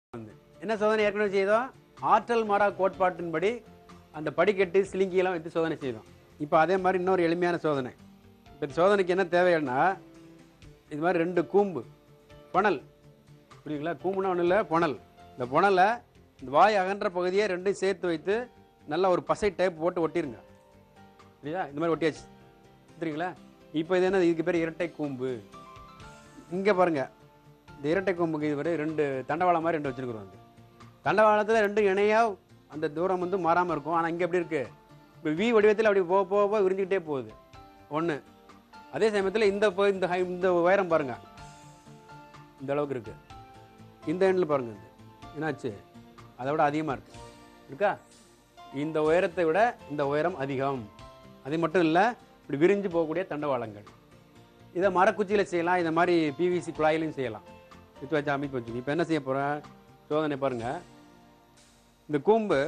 என்ன சோதனை ஏற்கனவே செய்தோம்? ஆற்றல் மாறா கோட்பாட்டின்படி அந்த படிக்கட்டு சிலிங்கியெல்லாம் வைத்து சோதனை செய்தோம். இப்போ அதே மாதிரி இன்னொரு எளிமையான சோதனை. இப்போ இந்த சோதனைக்கு என்ன தேவைன்னா, இது மாதிரி 2 கூம்பு புனல், புரியுங்களா? கூம்புனா ஒன்றும் இல்லை, புனல். இந்த புனலை இந்த வாய் அகன்ற பகுதியை 2 சேர்த்து வைத்து நல்லா ஒரு பசை டேப் போட்டு ஒட்டிருங்க. புரியுதா? இந்த மாதிரி ஒட்டியாச்சு, சரிங்களா? இப்போ இது என்ன, இதுக்கு பேர் இரட்டை கூம்பு. இங்கே பாருங்க, இந்த இரட்டை கொம்புக்கு இது 2 தண்டவாளம் மாதிரி 2 வச்சுருக்குறோம். தண்டவாளத்தில் 2 இணையாக அந்த தூரம் வந்து மாறாமல் இருக்கும். ஆனால் இங்கே எப்படி இருக்குது, இப்போ வி வடிவத்தில் அப்படி போக போக போக விரிஞ்சிக்கிட்டே போகுது ஒன்று. அதே சமயத்தில் இந்த உயரம் பாருங்கள், இந்த அளவுக்கு இருக்குது. இந்த எண்ணில் பாருங்கள், என்னாச்சு, அதை விட அதிகமாக இருக்குது இருக்கா? இந்த உயரத்தை விட இந்த உயரம் அதிகம். அது மட்டும் இல்லை, இப்படி விரிஞ்சு போகக்கூடிய தண்டவாளங்கள். இதை மரக்குச்சியில் செய்யலாம், இந்த மாதிரி பிவிசி குழாயிலையும் செய்யலாம். இது வச்சு அமைப்பு வச்சுக்கணும். இப்போ என்ன செய்ய போகிறேன், சோதனை பாருங்கள். இந்த கூம்பு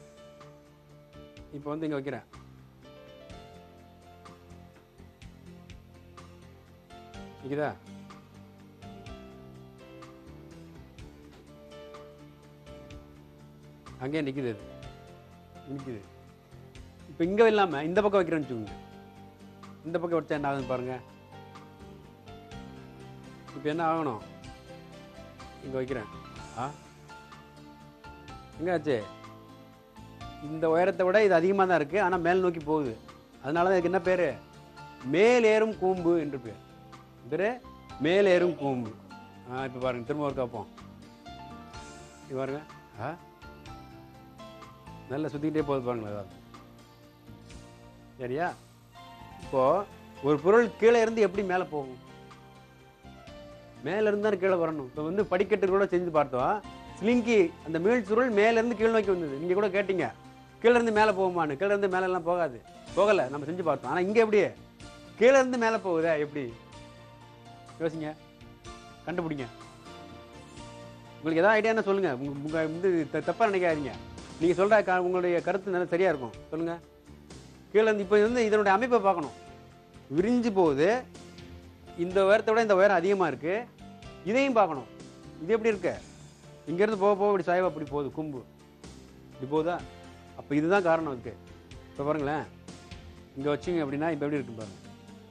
இப்போ வந்து இங்கே வைக்கிறேன். நிற்குதா? அங்கேயே நிற்குது, நிற்குது. இப்போ இங்கே இல்லாமல் இந்த பக்கம் வைக்கிறேன்னு வச்சுக்கோங்க. இந்த பக்கம் வச்சா என்ன ஆகுதுன்னு பாருங்கள். இப்போ என்ன ஆகணும், இங்கே வைக்கிறேன். எங்கே ஆச்சு, இந்த உயரத்தை விட இது அதிகமாக தான் இருக்குது, ஆனால் மேல் நோக்கி போகுது. அதனால தான் இதுக்கு என்ன பேர், மேலேறும் கூம்பு என்று பேர். பேர் மேலேறும் கூம்பு. இப்போ பாருங்கள், திரும்ப ஒரு காப்போம். இது பாருங்க, நல்லா சுற்றிக்கிட்டே போகுது பாருங்களேன். அதாவது சரியா? இப்போது ஒரு பொருள் கீழே இருந்து எப்படி மேலே போகும், மேலேருந்து தான் கீழே வரணும். இப்போ வந்து படிக்கட்டு கூட செஞ்சு பார்த்தோம். ஸ்லிங்கி அந்த மீள் சுருள் மேலேருந்து கீழ் நோக்கி வந்தது. நீங்கள் கூட கேட்டீங்க, கீழேருந்து மேலே போகுமான்னு. கீழேருந்து மேலெல்லாம் போகாது, போகலை, நம்ம செஞ்சு பார்த்தோம். ஆனால் இங்கே எப்படி கீழேருந்து மேலே போகுதா, எப்படி யோசிங்க, கண்டுபிடிங்க. உங்களுக்கு எதாவது ஐடியானா சொல்லுங்கள். உங்கள் வந்து தப்பாக நினைக்காதீங்க. நீங்கள் சொல்கிற உங்களுடைய கருத்து நல்லா சரியாக இருக்கும். சொல்லுங்கள். கீழேருந்து இப்போ வந்து இதனுடைய அமைப்பை பார்க்கணும். விரிஞ்சு போகுது, இந்த உயரத்தை விட இந்த உயரம் அதிகமாக இருக்குது. இதையும் பார்க்கணும், இது எப்படி இருக்கு, இங்கேருந்து போக போக இப்படி சாய்வா அப்படி போகுது, கும்பு இப்படி போகுதா? அப்போ இதுதான் காரணம் இருக்குது. இப்போ பாருங்களேன், இங்கே வச்சிங்க அப்படின்னா இப்போ எப்படி இருக்கு பாருங்க.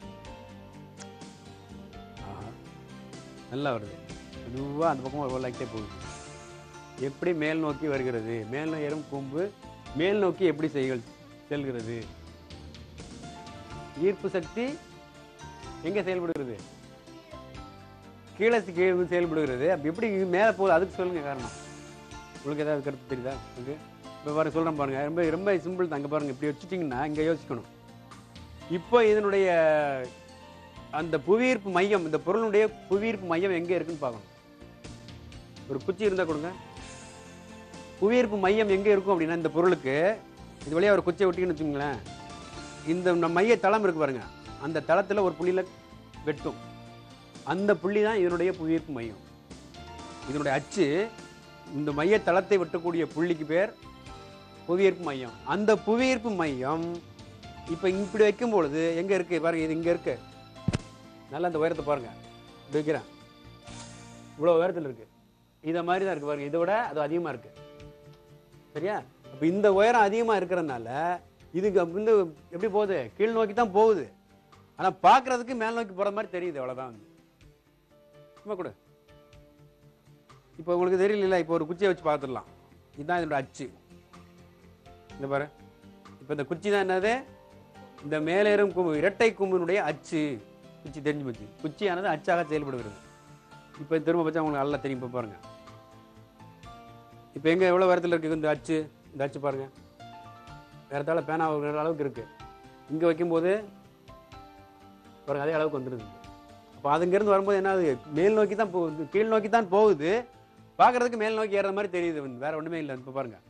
நல்லா வருது, மெதுவாக அந்த பக்கம் ஒரு லைட்டே போகுது. எப்படி மேல் நோக்கி வருகிறது, மேல் ஏறும் கூம்பு மேல் நோக்கி எப்படி செல்கிறது. ஈர்ப்பு சக்தி எங்கே செயல்படுகிறது, கீழே செயல்படுகிறது. அப்படி எப்படி மேலே போகுது, அதுக்கு சொல்லுங்கள் காரணம். உங்களுக்கு ஏதாவது கருத்து தெரியுதா? ஓகே, இப்போ பாருங்க, சொல்கிறேன் பாருங்கள். ரொம்ப ரொம்ப சிம்பிள் தான். அங்கே பாருங்கள், இப்படி வச்சுட்டிங்கன்னா இங்கே யோசிக்கணும். இப்போ இதனுடைய அந்த புவியீர்ப்பு மையம், இந்த பொருளுடைய புவியீர்ப்பு மையம் எங்கே இருக்குன்னு பார்க்கணும். ஒரு குச்சி இருந்தால் கொடுங்க. புவியீர்ப்பு மையம் எங்கே இருக்கும் அப்படின்னா, இந்த பொருளுக்கு இது வழியாக ஒரு குச்சியை விட்டிங்கன்னு வச்சுக்கோங்களேன். இந்த மைய தளம் இருக்குது பாருங்க, அந்த தளத்தில் ஒரு புள்ளியில் வெட்டும். அந்த புள்ளி தான் இதனுடைய புவியீர்ப்பு மையம். இதனுடைய அச்சு, இந்த மைய தளத்தை வெட்டக்கூடிய புள்ளிக்கு பேர் புவியீர்ப்பு மையம். அந்த புவியீர்ப்பு மையம் இப்போ இப்படி வைக்கும் பொழுது எங்கே இருக்குது பாருங்க, இது இங்கே இருக்கு. நல்லா அந்த உயரத்தை பாருங்க, இப்படி வைக்கிறேன், இவ்வளோ உயரத்தில் இருக்குது. இதை மாதிரி தான் இருக்குது பாருங்க, இதை விட அது அதிகமாக இருக்குது. சரியா? அப்போ இந்த உயரம் அதிகமாக இருக்கிறதுனால இதுக்கு வந்து எப்படி போகுது, கீழ் நோக்கி தான் போகுது. ஆனால் பார்க்குறதுக்கு மேல் நோக்கி போகிற மாதிரி தெரியுது, அவ்வளோதான். சும்மா கூட இப்போ உங்களுக்கு தெரியல, இப்போ ஒரு குச்சியை வச்சு பார்த்துடலாம். இதுதான் இதோட அச்சு. இந்த பாரு, இப்போ இந்த குச்சி தான் என்னது, இந்த மேலேறும் கூம்பு, இரட்டை கூம்பினுடைய அச்சு. குச்சி தெரிஞ்சு போச்சு, குச்சியானது அச்சாக செயல்படுகிறது. இப்போ திரும்ப பச்சா உங்களுக்கு நல்லா தெரியும். இப்போ பாருங்கள், இப்போ எங்கே எவ்வளோ உயரத்தில் இருக்குது இந்த அச்சு, இந்த அச்சு பாருங்கள், வேறத்தால பேனா அளவுக்கு இருக்குது. இங்கே வைக்கும்போது பாருங்கள், அதே அளவுக்கு வந்துடுது. அப்போ அதுங்கேருந்து வரும்போது என்ன ஆகுது, மேல் நோக்கி தான் போகுது, கீழ் நோக்கி தான் போகுது. பார்க்குறதுக்கு மேல் நோக்கி ஏறுற மாதிரி தெரியுது, வேற ஒன்றுமே இல்லை. இப்போ பாருங்கள்,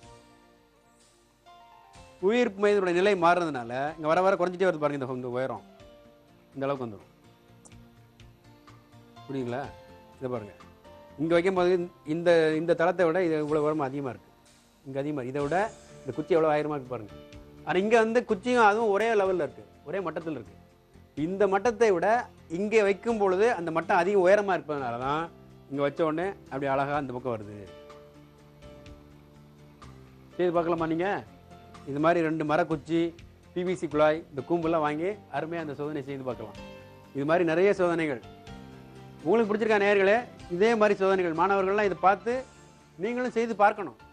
உயிர்ப்பு மையத்தினுடைய நிலை மாறுறதுனால இங்கே வர வர குறைஞ்சிட்டே வருது பாருங்கள். இந்த உயரம் இந்த அளவுக்கு வந்துடும், புரியுங்களா? இதை பாருங்கள், இங்கே வைக்கும்போது இந்த இந்த தளத்தை விட இது இவ்வளோ உயரம் அதிகமாக இருக்குது. இங்கே அதிகமாக, இதை விட இந்த குச்சி எவ்வளோ ஆயிரமாக இருக்குது பாருங்கள். ஆனால் இங்கே வந்து குச்சியும் அதுவும் ஒரே லெவலில் இருக்குது, ஒரே மட்டத்தில் இருக்குது. இந்த மட்டத்தை விட இங்கே வைக்கும் பொழுது அந்த மட்டம் அதிக உயரமாக இருப்பதனால தான் இங்கே வச்ச உடனே அப்படி அழகாக அந்த பக்கம் வருது. செய்து பார்க்கலாமா நீங்கள்? இது மாதிரி 2 மரக்குச்சி, பிவிசி குழாய், இந்த கூம்பெல்லாம் வாங்கி அருமையாக அந்த சோதனை செய்து பார்க்கலாம். இது மாதிரி நிறைய சோதனைகள் உங்களுக்கு பிடிச்சிருக்கா நேயர்களே? இதே மாதிரி சோதனைகள் மாணவர்கள்லாம் இதை பார்த்து நீங்களும் செய்து பார்க்கணும்.